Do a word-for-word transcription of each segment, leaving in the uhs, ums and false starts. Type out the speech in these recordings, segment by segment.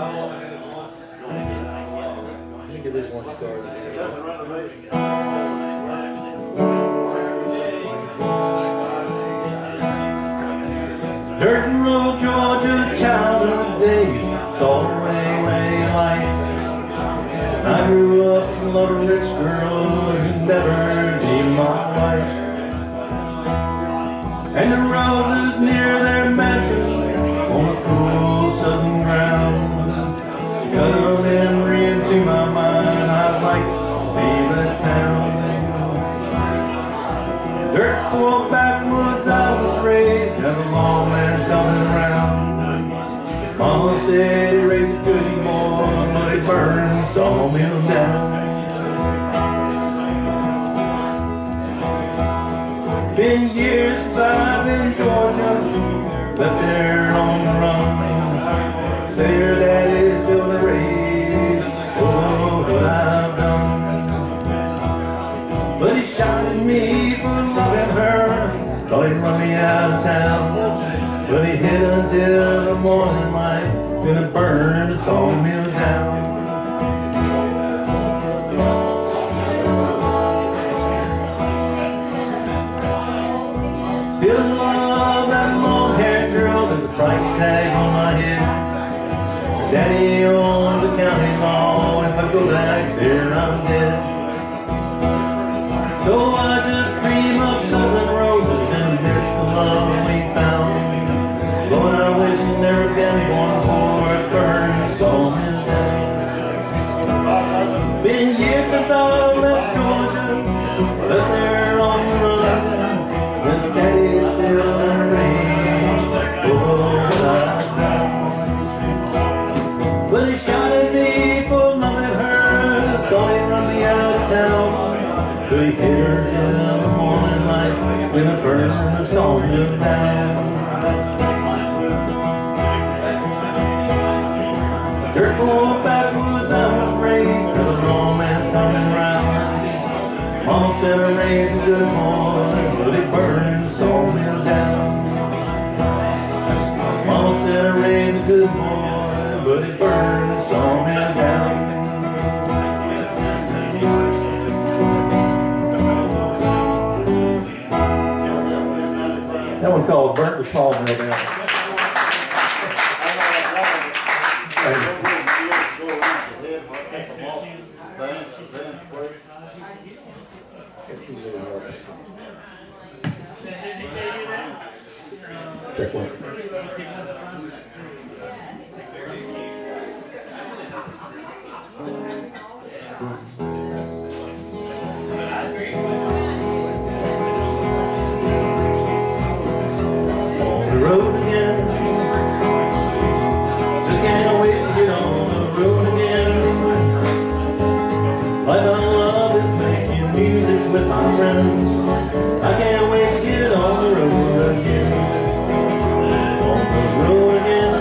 Let me get this one started. Dirt road, Georgia, childhood days, it's all way, way light. I grew up to love a rich girl who'd never be my wife. And the roses near their mansion on the cool southern ground cut a memory into my mind. I'd like to leave the town. Dirt poor backwoods I was raised, and the lawman's coming around. Mama said he raised a good boy, but he burned the sawmill down. Been years since I've been in Georgia, left there on the run. Say her daddy's still to raise, oh, what I've done. But he shot at me for loving her, thought he'd run me out of town. But he hid until the morning light, gonna burn the sawmill down. Still love that long-haired girl, there's a price tag on my head. Daddy owns the county law, if I go back there I'm dead. So I just dream of southern roses and miss the love we found. Lord, I wish you'd never been born before it burned the sawmill down. Been years since I left Georgia, left there on the run. With Daddy still in the range, oh, what I've done. But he shot at me for loving her, thought he'd run me out of town. But he hid her till the morning light, gonna burn the sawmill down. Dirt poor backwoods I was raised, where the romance coming round. Mama said I raised a good boy, but he burned the sawmill down. Mama said I raised a good boy, but he burned the sawmill down. That one's called Burnt the Sawmill Down. Check one. On the road again. Just can't wait to get on the road again. Life I love is making music with my friends. I can't wait to get on the road again. On the road again.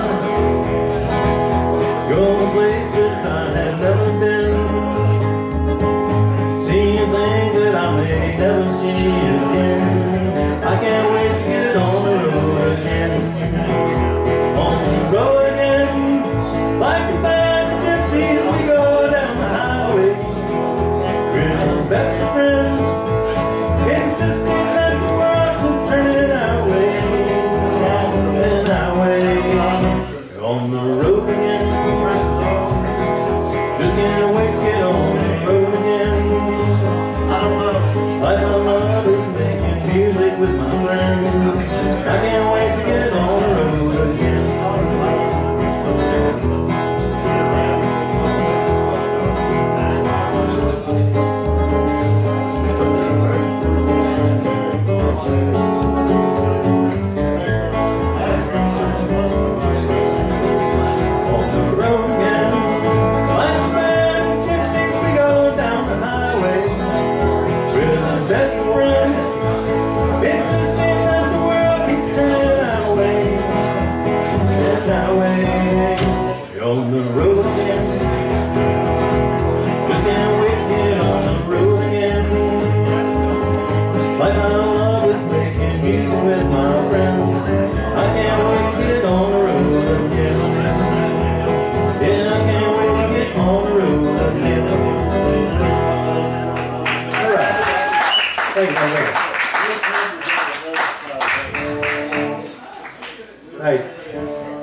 Going places I have never been. Seeing things that I may never see again. I can't wait to get on the road again. On the road again. Like a band of gypsies we go down the highway. We're the best of friends, insisting that the world will turn it our way, and our way. On the road again. Just can't wait to get on the road again. Life I love is making music with my friends. I can't wait to get on the road again. On the road again. Like a band of gypsies we go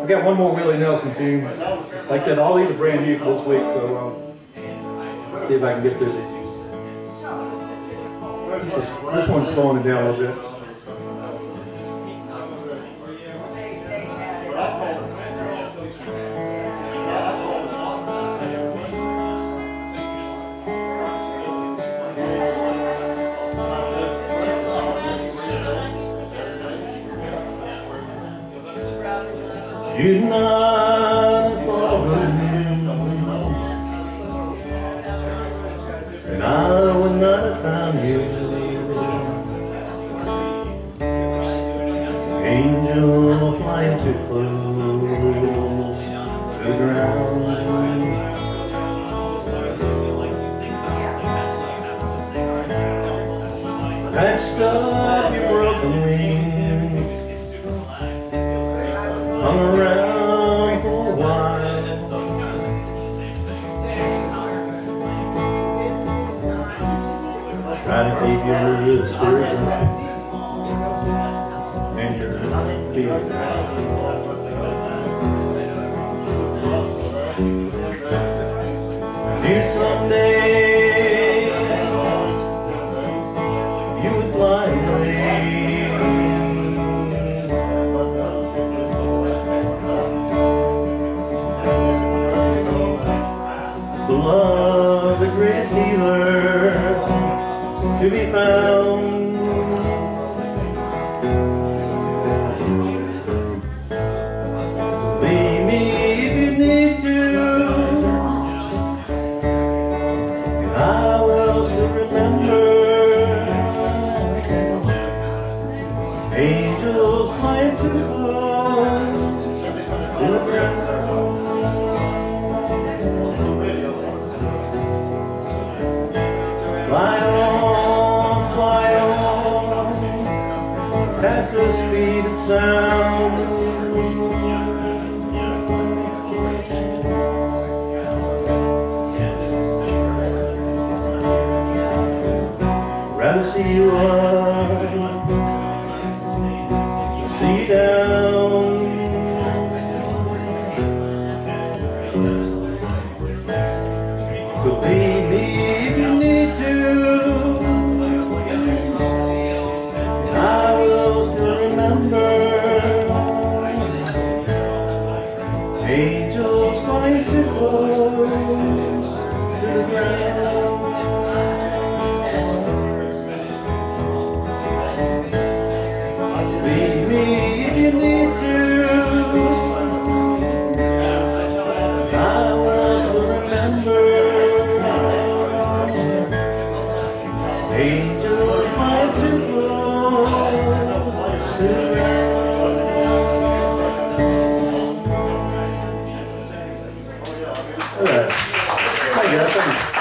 I've got one more Willie Nelson tune. Like I said, all these are brand new for this week, so um, let's see if I can get through these. This, is, this one's slowing it down a little bit. You'd not have followed me, and I would not have found you. Angel flying too close to the ground. Patched up your broken wings, hung around for a while. Try to keep your spirits up and your feet. Knew someday you would fly away. Love, the greatest healer to be found. Leave me if you need to, and I will still remember. Angels flying too close to the ground. Fly on, fly on, past the speed of sound. Rather see you up, see you down. So leave me if you need to, and I will still remember. Angels flying too close to the ground. Leave me if you need to, I will still remember. Angels flying too close to the ground. All right. Hi, guys.